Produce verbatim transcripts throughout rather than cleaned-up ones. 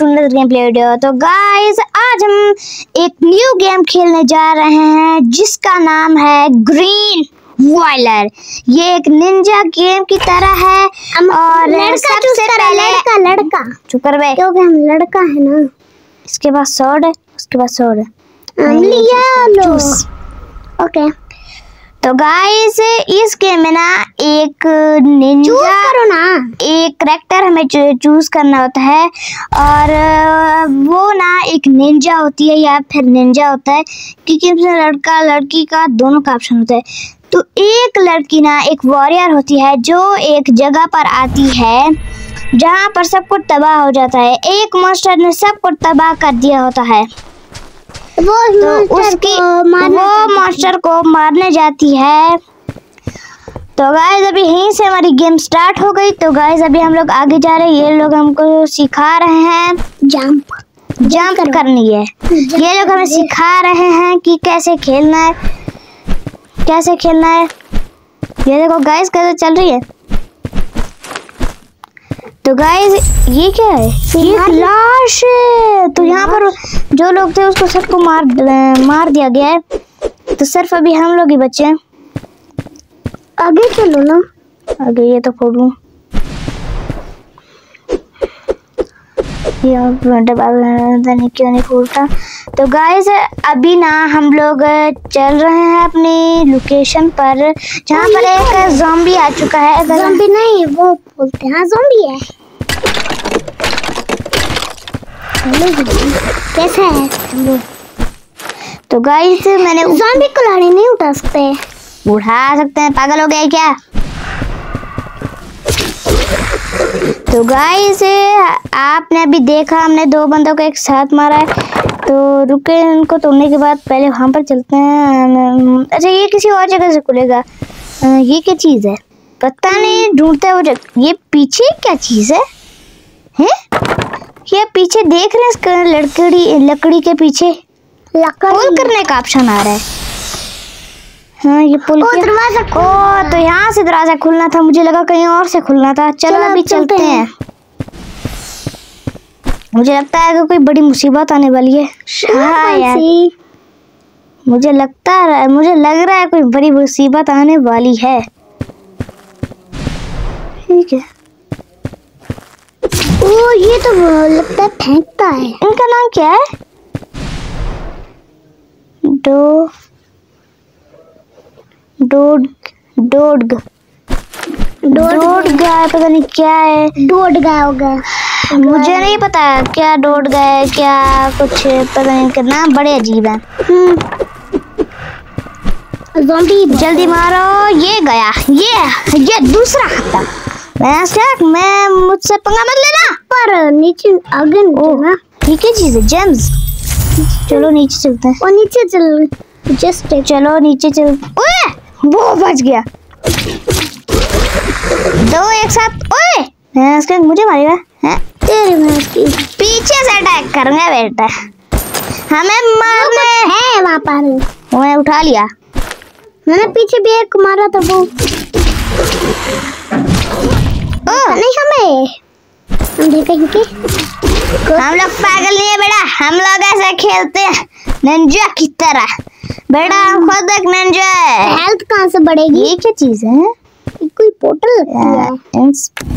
To another gameplay video. तो guys आज हम एक न्यू गेम खेलने जा रहे हैं जिसका नाम है ग्रीन वायलर। ये एक निंजा गेम की तरह है और लड़का सबसे पहले लड़का लड़का चुप कर बे, क्योंकि हम लड़का है ना। इसके बाद स्वॉर्ड है, उसके बाद स्वॉर्ड है। हम लिया लो। ओके तो गाइस इस गेम में ना एक निंजा करो ना, एक कैरेक्टर हमें चूज करना होता है और वो ना एक निंजा होती है या फिर निंजा होता है, क्योंकि इसमें लड़का लड़की का दोनों का ऑप्शन होता है। तो एक लड़की ना एक वॉरियर होती है जो एक जगह पर आती है जहाँ पर सब कुछ तबाह हो जाता है। एक मॉन्स्टर ने सब कुछ तबाह कर दिया होता है, वो तो उसकी वो मॉन्स्टर को मारने जाती है। तो गाइस अभी यहीं से हमारी गेम स्टार्ट हो गई। तो गाइस अभी हम लोग आगे जा रहे हैं। ये लोग हमको सिखा रहे हैं जंप जंप करनी है। ये लोग हमें सिखा रहे हैं कि कैसे खेलना है, कैसे खेलना है। ये देखो गाइस कैसे चल रही है। तो गाइस ये क्या है, ये लाश है। तो यहाँ पर जो लोग थे उसको सबको मार मार दिया गया है। तो सिर्फ अभी हम लोग ही बचे हैं। आगे चलो ना, आगे ये तो फोड़ू ये क्यों नहीं फूटता। तो गाइस अभी ना हम लोग चल रहे हैं अपनी लोकेशन पर जहाँ पर एक ज़ॉम्बी आ चुका है। ज़ॉम्बी नहीं वो बोलते हैं ज़ॉम्बी है। कैसा है? तो गाइस मैंने ज़ॉम्बी को लाड़ी नहीं उठा सकते। उठा सकते हैं, पागल हो गए क्या? तो गाइस आपने अभी देखा हमने दो बंदों को एक साथ मारा है। तो रुके, इनको तोड़ने के बाद पहले वहाँ पर चलते हैं। अच्छा ये किसी और जगह से खुलेगा। ये क्या चीज़ है पता नहीं, ढूंढते हैं वो जगह। ये पीछे क्या चीज़ है? हैं? ये पीछे देख रहे हैं इसका लकड़ी लकड़ी के पीछे पुल करने का ऑप्शन आ रहा है। हाँ ये पुल दरवाजा ओ तो यहाँ से दरवाजा खुलना था, मुझे लगा कहीं और से खुलना था। चलो चल, अभी चलते हैं, हैं। मुझे लगता है कि कोई बड़ी मुसीबत आने वाली है। हाँ यार मुझे लगता है मुझे लग रहा है कोई बड़ी मुसीबत आने वाली है। ठीक है। ओ ये तो लगता है फेंकता है। इनका नाम क्या है? डो डोड डोडग डोडगा है, पता नहीं क्या है। डोडगा होगा, मुझे नहीं पता क्या डोडगा है क्या, कुछ पता नहीं। इनका नाम बड़े अजीब है। ज़ॉम्बी जल्दी मारो। ये गया, ये ये दूसरा खत्म। मैं क्या मैं मुझसे पंगा मत लेना। पर नीचे आगे ना ये क्या चीज़ है? जेम्स। चलो नीचे चलते हैं। और नीचे चल जस्ट चलो नीचे चल। ओए वो बच गया। दो एक साथ। ओए मैं मुझे मारेगा हैं? तेरे भैंस की पीछे से अटैक करूंगा बेटा, हमें मारने है वहाँ पर। मैं उठा लिया। मैंने पीछे भी एक मारा था वो। ओ नहीं हमें हम देखेंगे। हम लोग पागल नहीं है बेटा, हम लोग ऐसे खेलते हैं निंजा की तरह। बेटा हम खुद एक निंजा है। हेल्थ कहाँ से बढ़ेगी? ये क्या चीज है? ये कोई पोर्टल लगती है।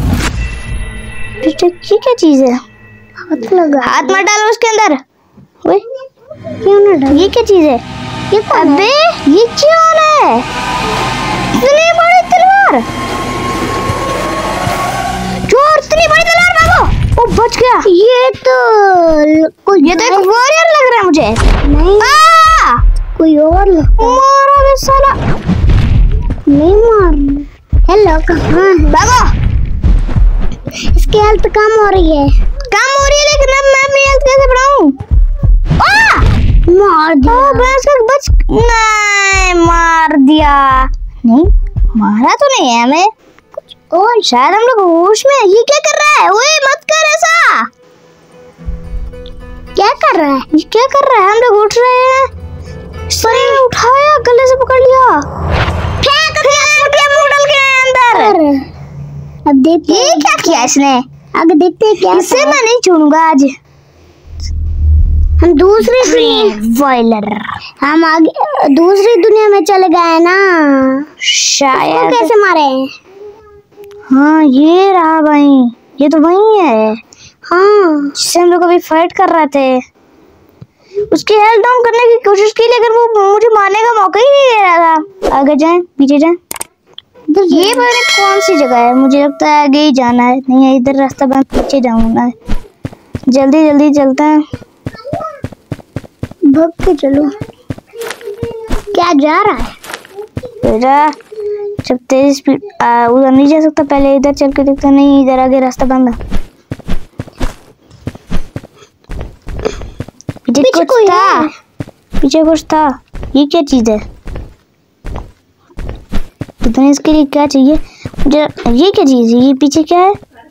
ये क्या चीज है? हाथ लगा, हाथ मत डालो उसके अंदर। ओए क्यों ना डाल? ये क्या चीज है? ये कौन अबे है? ये कौन है? इतनी बड़ी तलवार, चोर इतनी बड़ी तलवार, भागो। ओ बच गया। ये तो कोई ये तो एक वॉरियर लग रहा है मुझे। नहीं आ! कोई और लगता है। मारा बे साला। नहीं मार। हेलो कहाँ है? भागो। इसकी हेल्थ कम हो रही है। कम हो रही है लेकिन अब मैं अपनी हेल्थ कैसे बढ़ाऊं? आ! मार दिया। ओ बस बच नहीं मार दिया। नहीं मारा तो नहीं है हमें। और शायद हम लोग होश में। ये क्या कर रहा है? ओए मत कर ऐसा। क्या कर रहा है? ये क्या कर रहा है? हम लोग उठ रहे हैं, सही उठाया, गले से पकड़ लिया, फेंक दिया पोर्टल के अंदर। अब देखते ये क्या किया इसने? आगे देखते हैं क्या। इसे मैं नहीं छोड़ूंगा आज। हम दूसरी दुनिया वॉयलर हम आगे दूसरी दुनिया में चले गए ना। शायद। वो कैसे मारे? हाँ ये रहा भाई, ये तो वही है। हाँ जिससे हम लोग अभी फाइट कर रहे थे। उसकी हेल्थ डाउन करने की कोशिश की लेकिन वो मुझे मारने का मौका ही नहीं दे रहा था। आगे जाएं, पीछे जाएं। ये पता कौन सी जगह है? मुझे लगता है आगे ही जाना है। नहीं है इधर रास्ता बंद, पीछे जाऊंगा। जल्दी जल्दी चलते हैं, भाग के चलो। क्या जा रहा है? बेटा जब तेज स्पीड उधर नहीं जा सकता, पहले इधर चल के देखते। नहीं इधर आगे रास्ता बंद है। पीछे पीछे कुछ था, पीछे कुछ था। ये क्या चीज है? इतने इसके लिए क्या चाहिए मुझे? ये क्या चीज है? ये पीछे क्या है?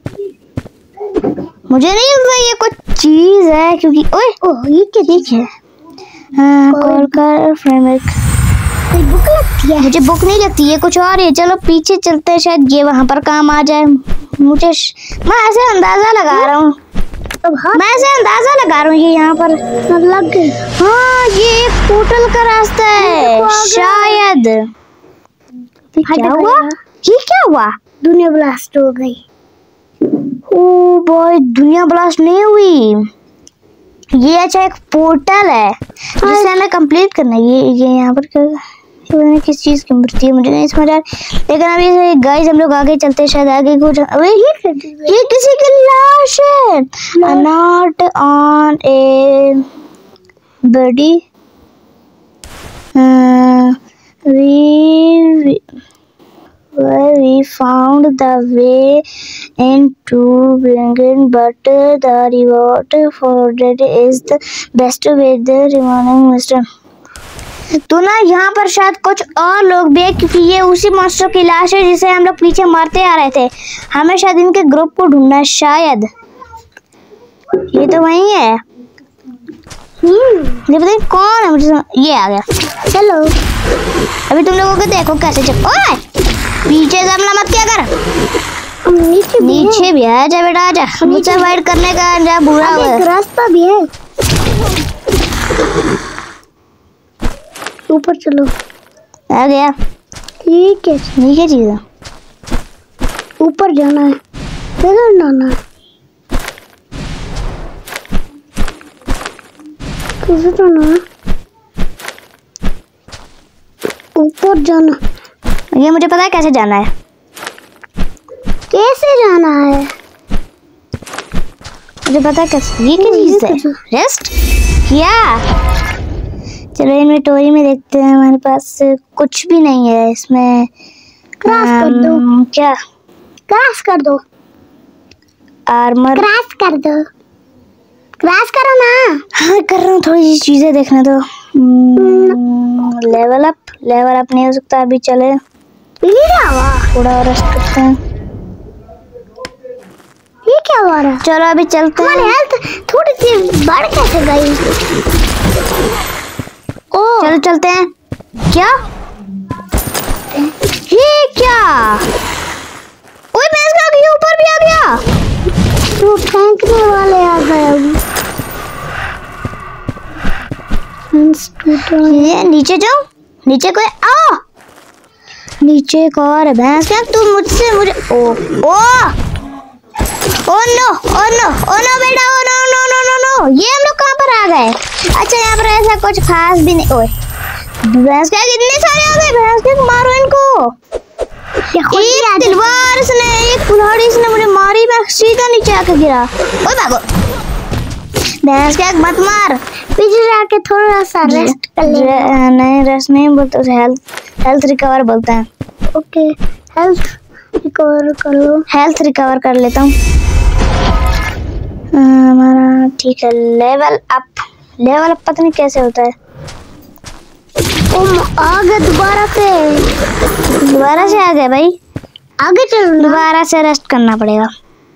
मुझे नहीं लगता ये कुछ चीज है, क्योंकि ओए ओह ये क्या ठीक है। हाँ कॉल कर फ्रेमवर्क। कोई बुक लगती है? मुझे बुक नहीं लगती, ये कुछ और है। चलो पीछे चलते हैं, शायद ये वहां पर काम आ जाए। मुझे श... मैं ऐसे अंदाजा लगा रहा हूँ मैं ऐसे अंदाजा लगा रहा हूँ ये यहाँ पर लग गई। हाँ ये एक पोर्टल का रास्ता है शायद। क्या हुआ? ये क्या हुआ? दुनिया ब्लास्ट हो गई। ओ बॉय दुनिया ब्लास्ट नहीं हुई। ये अच्छा एक पोर्टल है जिसे हमें कंप्लीट करना है। ये ये यहाँ पर क्या किस चीज की मूर्ति है मुझे नहीं समझ आ रहा। लेकिन अभी गाइस हम लोग आगे चलते हैं, शायद आगे कुछ। अबे ये ये किसी की लाश है। Not on a body we Where we found the way into Bingen, but the reward for that is the best with the remaining mister. तो ना यहाँ पर शायद कुछ और लोग भी है, क्योंकि ये उसी मॉन्स्टर की लाश है जिसे हम लोग पीछे मारते आ रहे थे। हमें शायद इनके ग्रुप को ढूंढना है शायद। ये तो वही है। ये पता नहीं कौन है, मुझे ये आ गया। चलो अभी तुम लोगों को देखो कैसे चल। ओए पीछे से हमला मत किया कर। नीचे भी नीचे भी है। जा बेटा आजा, मुझसे फाइट करने का जा बुरा है। हुआ एक रास्ता भी है। ऊपर चलो। आ गया। ठीक है ये क्या चीज है? ऊपर जाना है। इधर जाना है। कैसे जाना है? ऊपर जाना। ये मुझे पता है कैसे जाना है। कैसे जाना है? मुझे पता है कैसे। ये क्या चीज है? रेस्ट क्या? चलो इन्वेंटरी में देखते हैं। हमारे पास कुछ भी नहीं है इसमें। क्रैश कर दो। क्या क्रैश कर दो? आर्मर क्रैश कर दो। क्रैश करो ना। हाँ कर रहा हूँ, थोड़ी सी चीजें देखने दो। लेवल अप लेवल अप नहीं हो सकता अभी। चले ये क्या हुआ? थोड़ा रेस्ट करते हैं। ये क्या हो रहा है? चलो अभी चलते हैं। हमारी हेल्थ थोड़ी सी बढ़ कैसे गई? ओ चलो चलते हैं। क्या ये क्या? ओए मैं इसका आगे ऊपर भी आ गया। तो फेंकने वाले आ गए। ये नीचे जाओ। नीचे कोई आ नीचे एक और है। भैंस क्या तू मुझसे मुझे oh oh oh no oh no oh no बेटा oh no no no no no. ये हम लोग कहाँ पर आ गए? अच्छा यहाँ पर ऐसा कुछ खास भी नहीं। ओए भैंस क्या कितने सारे आ गए। भैंस क्या मारो इनको। एक तलवार इसने, एक कुल्हाड़ी इसने मुझे मारी, मैं सीधा नीचे आके गिरा। ओए भागो भैंस क्या मत मार। पीछे जाके थोड़ा सा रेस्ट कर ले। रे, नहीं रेस्ट नहीं बोलते उसे, हेल्थ हेल्थ रिकवर बोलते हैं। ओके हेल्थ रिकवर कर लो। हेल्थ रिकवर कर लेता हूँ हमारा। ठीक है लेवल अप। लेवल अप पता नहीं कैसे होता है। आगे दोबारा से दोबारा से आ गए भाई। आगे चलो। दोबारा से रेस्ट करना पड़ेगा।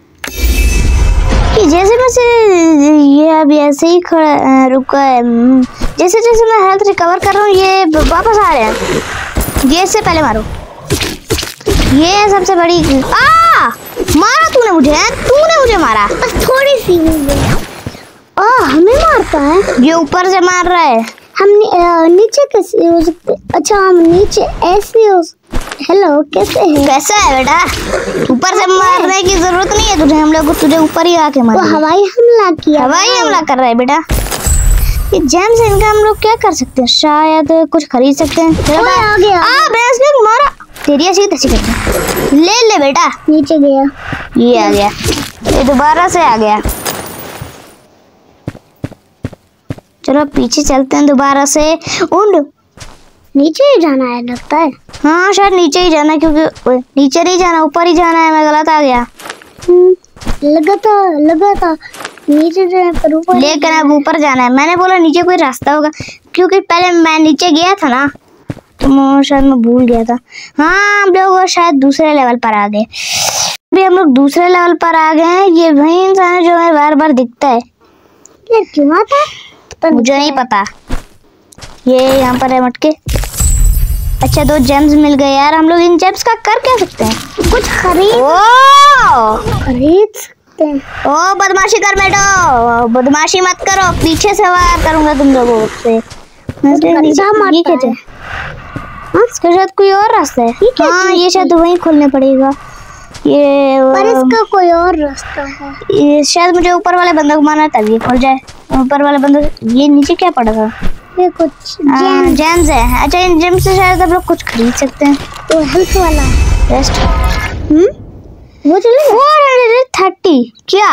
कि जैसे मैं से ये अभी ऐसे ही खड़ा रुका है। जैसे जैसे मैं हेल्थ रिकवर कर रहा हूँ ये वापस आ रहे हैं। ये इससे पहले मारो। ये सबसे बड़ी आ मारा तूने मुझे। तूने मुझे मारा। बस थोड़ी सी। आ हमें मार मारता है? ये ऊपर से मार रहा है। हम नि, आ, नीचे कैसे हो सकते? अच्छा हम नीचे ऐसे हो। हेलो कैसे है? कैसा है बेटा? ऊपर से मारने की जरूरत नहीं है तुझे, हम लोग तुझे ऊपर ही आके मार। वो हवाई हमला किया। हवाई हमला कर रहा है बेटा। ये जेम्स इनका हम लोग क्या कर सकते हैं? शायद कुछ खरीद सकते हैं। ओए, आ गया। आ भैंस ने मारा। तेरी ऐसी तैसी करते हैं। ले ले बेटा। नीचे गया। ये आ गया, ये दोबारा से आ गया। चलो पीछे चलते हैं दोबारा से। उंड नीचे ही जाना है लगता है। हाँ शायद नीचे ही जाना, क्योंकि नीचे नहीं जाना, ऊपर ही जाना है। मैं गलत आ गया। लगा था लगा था नीचे जाए पर ऊपर, लेकिन अब ऊपर जाना है। मैंने बोला नीचे कोई रास्ता होगा, क्योंकि पहले मैं नीचे गया था ना, तो मैं शायद मैं भूल गया था। हाँ हम लोग शायद दूसरे लेवल पर आ गए। अभी हम लोग दूसरे लेवल पर आ गए हैं। ये वही इंसान है जो हमें बार बार दिखता है। ये क्यों आता? तो मुझे नहीं पता। ये यहाँ पर है मटके। अच्छा दो जेम्स मिल गए यार। हम लोग इन जेम्स का कर क्या सकते हैं? कुछ खरीद ओ खरीद सकते हैं। ओ बदमाशी कर बेटो, बदमाशी मत करो। पीछे से वार करूंगा तुम लोगों से। गंदा मारता है। इसका शायद कोई और रास्ता है। हाँ ये शायद वहीं खोलने पड़ेगा। ये पर इसका कोई और रास्ता है। ये शायद मुझे ऊपर वाले बंदे को मारना तब ये खुल जाए। ऊपर वाले बंदे। ये नीचे क्या पड़ा था? ये कुछ जेम्स है। अच्छा इन जेम्स से शायद हम लोग कुछ खरीद सकते हैं। तो हेल्थ वाला रेस्ट। हम्म वो चले फोर हंड्रेड थर्टी क्या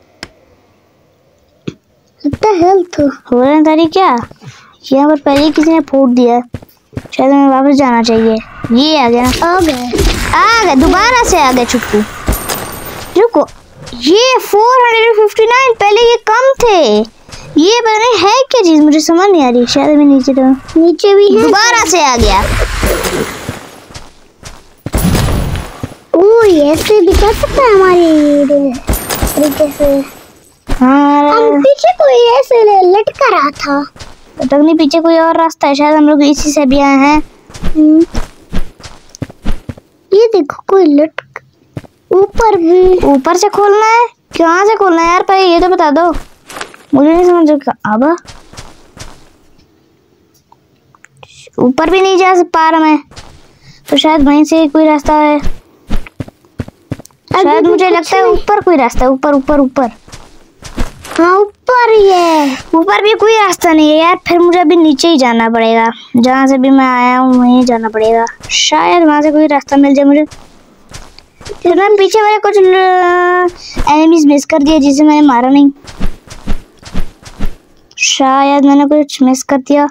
लगता है हेल्थ हो रहा तारी क्या? यहाँ पर पहले ही किसी ने फूट दिया। शायद हमें वापस जाना चाहिए। ये आ गया। आ गए आ गए दोबारा से आ गए छुट्टू। रुको ये फोर हंड्रेड फिफ्टी नाइन, पहले ये कम थे। ये पता नहीं है क्या चीज, मुझे समझ नहीं आ रही। शायद मैं नीचे तो नीचे भी है। दोबारा से आ गया। ओ ये ऐसे भी कर सकता है हमारी तरीके से। हाँ हम पीछे कोई ऐसे लटका रहा था। तक नहीं, पीछे कोई और रास्ता है। शायद हम लोग इसी से भी आए हैं। ये देखो कोई लटक ऊपर भी। ऊपर से खोलना है? कहाँ से खोलना है यार? पहले ये तो बता दो, मुझे नहीं समझ रहा। अब ऊपर भी नहीं जा पा रहा मैं, तो शायद वहीं से कोई रास्ता है। शायद मुझे लगता है ऊपर कोई रास्ता है। ऊपर ऊपर ऊपर हाँ ऊपर ही है। ऊपर भी कोई रास्ता नहीं है यार। फिर मुझे अभी नीचे ही जाना पड़ेगा। जहाँ से भी मैं आया हूँ वहीं जाना पड़ेगा। शायद वहाँ से कोई रास्ता मिल जाए मुझे। फिर मैं पीछे वाले कुछ एनिमीज मिस कर दिया जिसे मैंने मारा नहीं। शायद मैंने कुछ मिस कर दिया।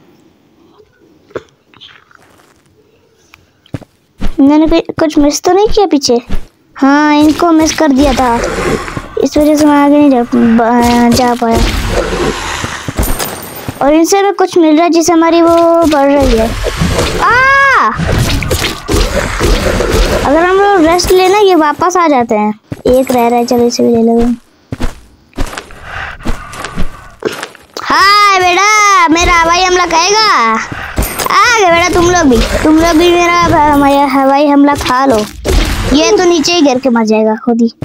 मैंने कुछ मिस तो नहीं किया पीछे? हाँ इनको मिस कर दिया था, इस वजह से मैं आगे नहीं जा, जा पाया। और इनसे भी कुछ मिल रहा है जिससे हमारी वो बढ़ रही है। आ! अगर हम लोग रेस्ट लेना ये वापस आ जाते हैं। एक रह रहा है, चलो इसे भी ले लो। हाय बेटा, मेरा हवाई हमला कहेगा। आ गए बेटा तुम लोग भी, तुम लोग भी मेरा हवाई हमला खा लो। ये तो नीचे ही गिर के मर जाएगा खुद ही।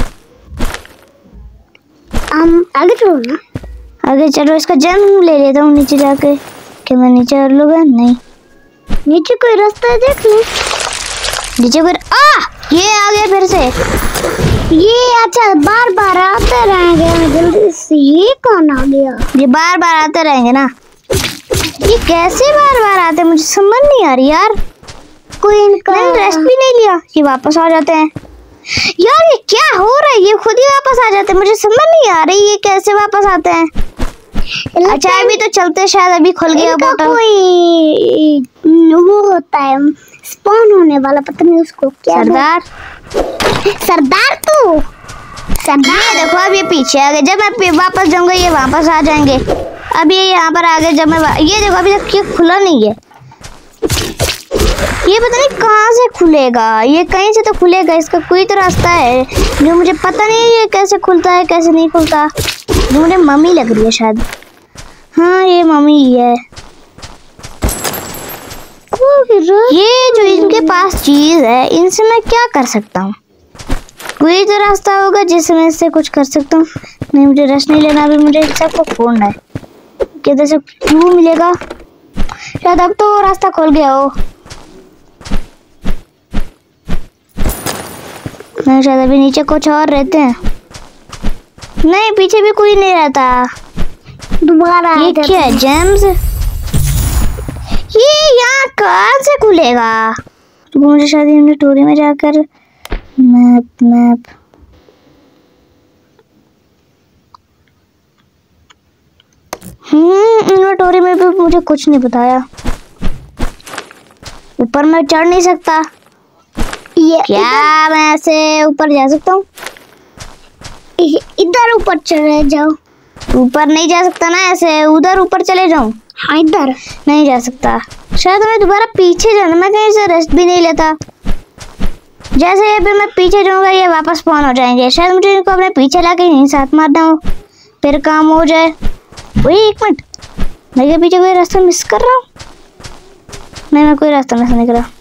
हम आगे चलो ना। आगे चलो, इसका जन्म ले लेता हूँ नीचे जाके। क्या मैं नीचे कर लूँगा? नहीं, नीचे कोई रास्ता है, देख लो। नीचे कोई आ ये आ गया फिर से। ये अच्छा बार बार आते रहेंगे जल्दी से। ये कौन आ गया? ये बार बार आते रहेंगे ना। ये कैसे बार बार आते हैं मुझे समझ नहीं आ रही यार। कोई इनका मैंने रेस्ट भी नहीं लिया, ये वापस आ जाते हैं। यार ये क्या हो रहा है? ये खुद ही वापस आ जाते हैं, मुझे समझ नहीं आ रही ये कैसे वापस आते हैं। अच्छा अभी तो चलते, शायद अभी खुल गया पोर्टल। कोई वो होता है स्पॉन होने वाला, पता नहीं उसको क्या। सरदार सरदार तू सरदार। ये देखो अब ये पीछे आ गए। जब मैं वापस जाऊंगा ये वापस आ जाएंगे। अब ये यहाँ पर आ गए। जब मैं ये देखो अभी तक ये खुला नहीं है। ये पता नहीं कहाँ से खुलेगा, ये कहीं से तो खुलेगा। इसका कोई तो रास्ता है जो मुझे पता नहीं है ये कैसे खुलता है कैसे नहीं खुलता। जो मुझे मम्मी लग रही है शायद। हाँ ये मम्मी ही है। ये जो इनके पास चीज है इनसे मैं क्या कर सकता हूँ? कोई तो रास्ता होगा जिससे मैं इससे कुछ कर सकता हूँ। नहीं, मुझे रश नहीं लेना, अभी मुझे सबको फोड़ना है। किधर से क्यों मिलेगा? शायद अब तो रास्ता खुल गया हो। नहीं, शायद अभी नीचे कुछ और रहते हैं। नहीं, पीछे भी कोई नहीं रहता। दोबारा ये क्या है? जेम्स? ये यहाँ कहाँ से खुलेगा? तो मुझे शायद इन्वेंटरी में जाकर मैप मैप हम्म इन्वेंटरी में भी मुझे कुछ नहीं बताया। ऊपर मैं चढ़ नहीं सकता। ये क्या मैं ऐसे ऊपर जा सकता हूँ? इधर ऊपर चले जाओ। ऊपर नहीं जा सकता ना ऐसे, उधर ऊपर चले जाऊं? हाँ, इधर नहीं जा सकता। शायद मैं दोबारा पीछे जाना, मैं कहीं से रेस्ट भी नहीं लेता। जैसे अभी मैं पीछे जाऊंगा ये वापस स्पॉन हो जाएंगे। शायद मुझे इनको अपने पीछे लाके यहीं साथ मारना हो, फिर काम हो जाए। वही एक मिनट, मैं क्या पीछे कोई रास्ता मिस कर रहा हूँ? नहीं, मैं कोई रास्ता मिस नहीं कर रहा।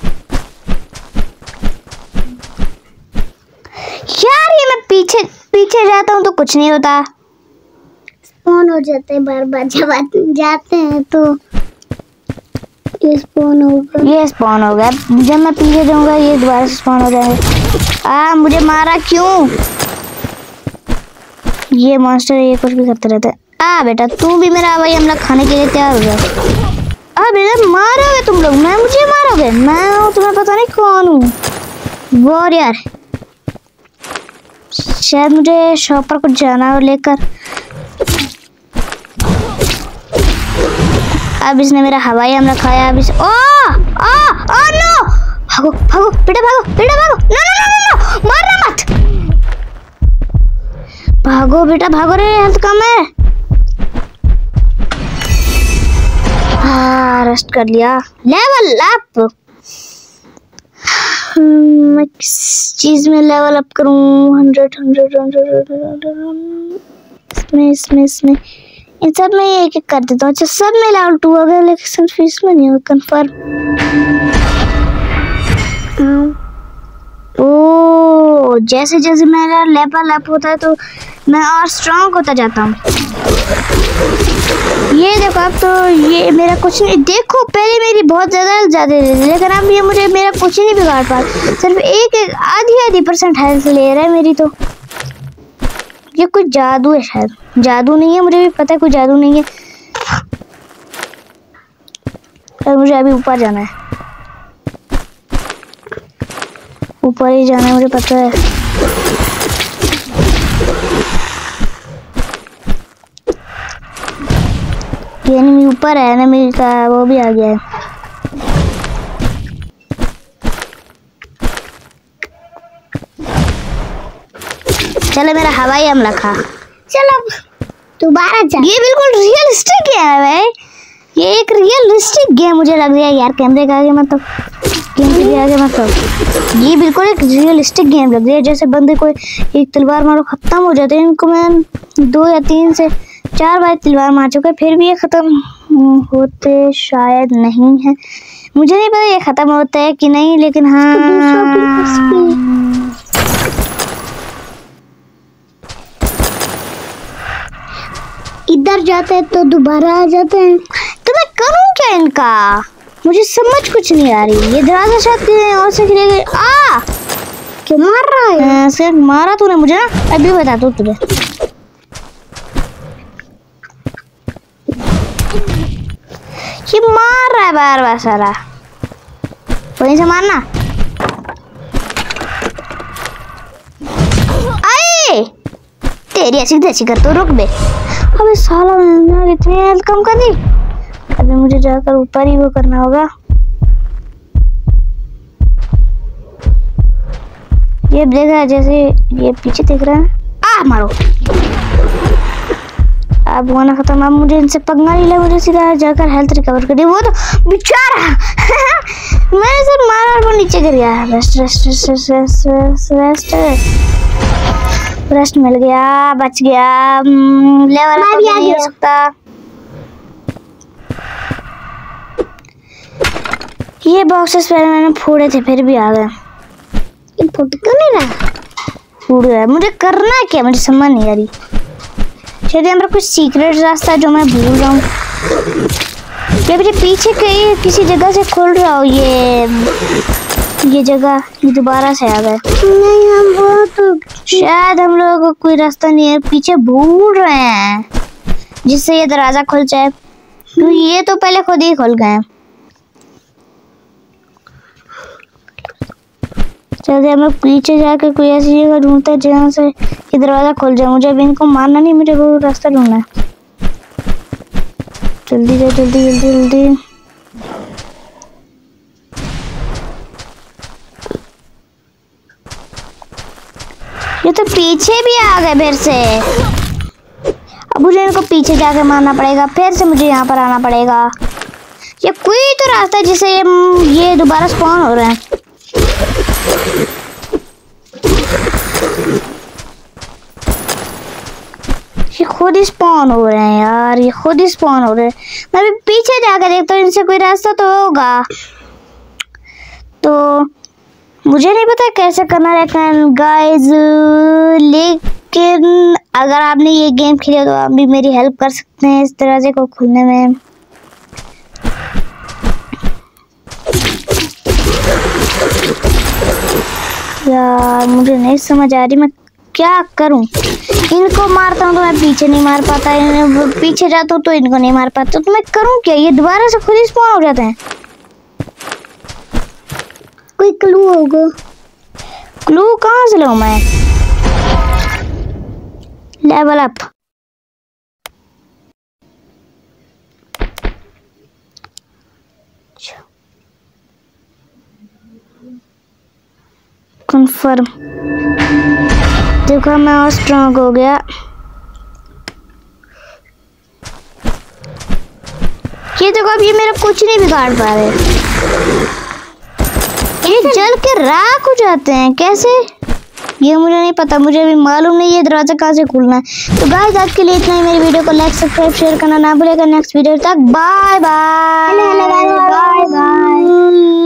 यार ये मैं पीछे पीछे जाता हूँ तो कुछ नहीं होता। स्पॉन हो जाते हैं बार बार जब आते- जाते हैं तो ये स्पॉन होगा। ये स्पॉन हो गया। जब मैं पीछे जाऊंगा ये दोबारा से स्पॉन हो जाएंगे। आ मुझे मारा क्यों? ये मॉन्स्टर ये कुछ भी करते रहते हैं। आ बेटा तू भी मेरा हवाई हमला खाने के लिए तैयार हो जा। आ बेटा मारोगे तुम लोग? मैं मुझे मारोगे? मैं हूँ, तुम्हें पता नहीं कौन हूँ। वॉरियर। शायद मुझे शॉपर को जाना हो लेकर। अब इसने मेरा हवाई हमला खाया। अब इस ओ आ आ नो, भागो भागो बेटा, भागो बेटा, भागो। नो नो नो नो, मारना मत। भागो बेटा भागो रे, हेल्थ कम है। हाँ रेस्ट कर लिया। Level up. मैं किस चीज में लेवल अप करूं? हंड्रेड हंड्रेड हंड्रेड हंड्रेड इसमें इसमें इसमें इन सब में एक एक कर देता हूँ। अच्छा सब में लेवल टू हो गया, लेकिन फीस में नहीं हो कंफर्म। ओ जैसे जैसे मेरा लेवल अप होता है तो मैं और स्ट्रांग होता जाता हूँ। ये देखो अब तो ये मेरा कुछ नहीं। देखो पहले मेरी बहुत ज्यादा ज्यादा लेकिन अब ये मुझे मेरा कुछ नहीं बिगाड़ पा। सिर्फ एक एक आधी आधी परसेंट हेल्थ ले रहा है मेरी। तो ये कुछ जादू है। शायद जादू नहीं है, मुझे भी पता है कोई जादू नहीं है। और मुझे अभी ऊपर जाना है, ऊपर ही जाना है, मुझे पता है। ये एनिमी ऊपर है, एनिमी का वो भी आ गया है। चलो मेरा हवाई हमला खा। चलो दोबारा जा। ये बिल्कुल रियलिस्टिक गेम है भाई। ये एक रियलिस्टिक गेम मुझे लग रहा है यार। कैमरे के आगे मतलब कैमरे के आगे मतलब ये बिल्कुल एक रियलिस्टिक गेम लग रही है। जैसे बंदे को एक तलवार मारो खत्म हो जाते हैं। इनको मैं दो या तीन से चार बार तलवार मार चुका है, फिर भी ये खत्म होते शायद नहीं है। मुझे नहीं पता ये खत्म होता है कि नहीं, लेकिन हाँ इधर जाते हैं तो दोबारा आ जाते हैं। तो मैं करूँ क्या इनका? मुझे समझ कुछ नहीं आ रही। ये दरवाजा शायद कहीं और से गिरे गए। आ क्यों मार रहा है? ऐसे मारा तूने मुझे ना, अभी बता दो तुझे। ये मार रहा है बार बार सारा। वहीं से मारना। आए तेरी ऐसी तैसी कर तो रुक बे। अबे साला मैंने इतनी हेल्थ कम कर दी। अभी मुझे जाकर ऊपर ही वो करना होगा। ये देखा जैसे ये पीछे देख रहा है। आ मारो। अब वो ना खत्म। अब मुझे इनसे पंगा नहीं लगा, मुझे सीधा जाकर हेल्थ रिकवर करनी। वो तो बेचारा मैंने सिर्फ मारा और वो नीचे गिर गया। Rest rest rest rest rest rest rest मिल गया, बच गया। लेवल अप नहीं हो सकता। ये बॉक्सेस पहले मैंने फोड़े थे फिर भी आ गए। ये फुट क्यों नहीं रहा? फूट गया। मुझे करना क्या, मुझे समझ नहीं आ रही। शायद यहाँ पर कुछ सीक्रेट रास्ता है जो मैं भूल रहा हूँ। ये मुझे पीछे कहीं किसी जगह से खुल रहा हो। ये ये जगह ये दोबारा से आ गए। नहीं हम वो तो शायद हम लोगों को कोई रास्ता नहीं है, पीछे भूल रहे हैं जिससे ये दरवाजा खुल जाए। तो ये तो पहले खुद ही खुल गए। चलते हम लोग पीछे जाके कोई ऐसी जगह ढूंढते हैं जहाँ से ये दरवाजा खुल जाए। मुझे अभी इनको मारना नहीं, मुझे वो रास्ता ढूंढना है। जल्दी जाओ, जल्दी जल्दी जल्दी। ये तो पीछे भी आ गए फिर से। अब मुझे इनको पीछे जाके मारना पड़ेगा, फिर से मुझे यहाँ पर आना पड़ेगा। ये कोई तो रास्ता है जिससे ये ये दोबारा स्पॉन हो रहे हैं। ये खुद ही स्पॉन हो रहे हैं यार, ये खुद ही स्पॉन हो रहे हैं। मैं अभी पीछे जाकर देखता हूँ, इनसे कोई रास्ता तो होगा। तो मुझे नहीं पता कैसे करना है गाइस, लेकिन अगर आपने ये गेम खेला तो आप भी मेरी हेल्प कर सकते हैं इस दरवाजे को खोलने में। यार मुझे नहीं समझ आ रही मैं क्या करूं। इनको मारता हूं तो मैं पीछे नहीं मार पाता, पीछे जाता हूं तो इनको नहीं मार पाता। तो मैं करूं क्या, ये दोबारा से खुद ही स्पॉन हो जाते हैं। कोई क्लू होगा। क्लू कहाँ से लूं मैं? Level up. कंफर्म। देखो मैं और स्ट्रांग हो गया। ये देखो अब ये मेरा कुछ नहीं बिगाड़ पा रहे। ये जल के राख हो जाते हैं कैसे, ये मुझे नहीं पता, मुझे अभी मालूम नहीं ये दरवाजा कहाँ से खुलना है। तो गाइस आज के लिए इतना ही। मेरी वीडियो को लाइक सब्सक्राइब शेयर करना ना भूलिएगा। नेक्स्ट वीडियो तक बाय बाय बाय बाय।